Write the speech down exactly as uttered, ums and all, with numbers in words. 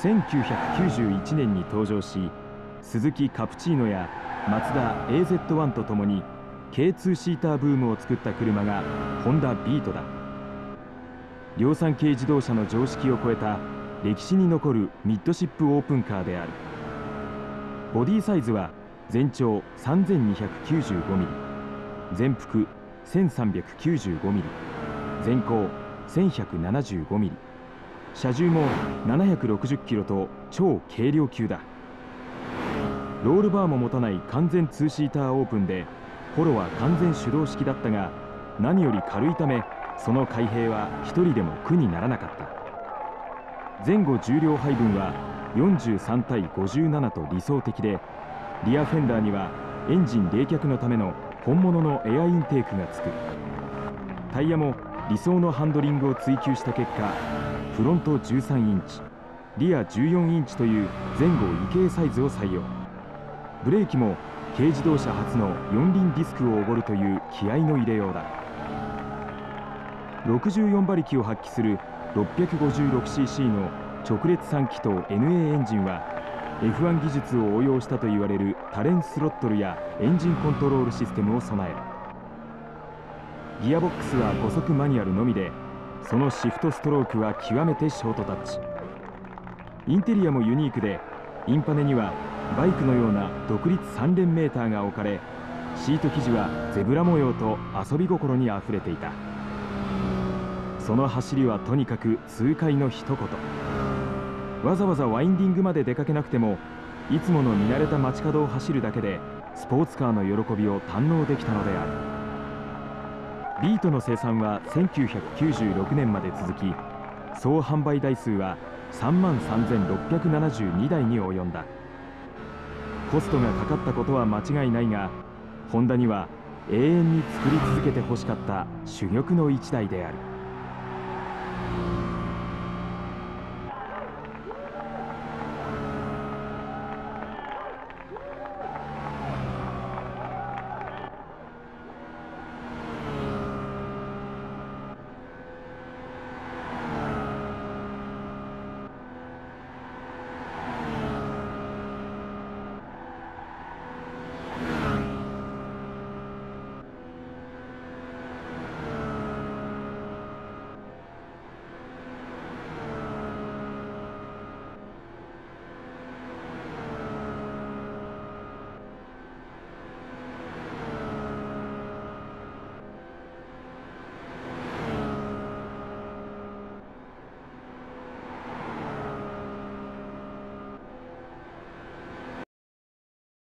せんきゅうひゃくきゅうじゅういちねんに登場し、スズキカプチーノやマツダ エーゼットワン とともに ケーツー シーターブームを作った車がホンダビートだ。量産系自動車の常識を超えた歴史に残るミッドシップオープンカーである。ボディサイズは全長 さんぜんにひゃくきゅうじゅうごミリ、全幅 せんさんびゃくきゅうじゅうごミリ、全高 せんひゃくななじゅうごミリ、車重もななひゃくろくじゅっキロと超軽量級だ。ロールバーも持たない完全ツーシーターオープンで、ホロは完全手動式だったが、何より軽いためその開閉は一人でも苦にならなかった。前後重量配分はよんじゅうさんたいごじゅうななと理想的で、リアフェンダーにはエンジン冷却のための本物のエアインテークがつく。タイヤも理想のハンドリングを追求した結果、フロントじゅうさんインチ、リアじゅうよんインチという前後異形サイズを採用。ブレーキも軽自動車初の四輪ディスクをおごるという気合の入れようだ。ろくじゅうよんばりきを発揮する ろっぴゃくごじゅうろくシーシー の直列さん気筒 エヌエー エンジンは エフワン 技術を応用したといわれるタレンスロットルやエンジンコントロールシステムを備える。ギアボックスはご速マニュアルのみで、そのシフトストロークは極めてショートタッチ。インテリアもユニークで、インパネにはバイクのような独立さん連メーターが置かれ、シート生地はゼブラ模様と遊び心にあふれていた。その走りはとにかく痛快の一言。わざわざワインディングまで出かけなくても、いつもの見慣れた街角を走るだけでスポーツカーの喜びを堪能できたのである。ビートの生産はせんきゅうひゃくきゅうじゅうろくねんまで続き、総販売台数はさんまんさんぜんろっぴゃくななじゅうにだいに及んだ。コストがかかったことは間違いないが、ホンダには永遠に作り続けてほしかった珠玉の一台である。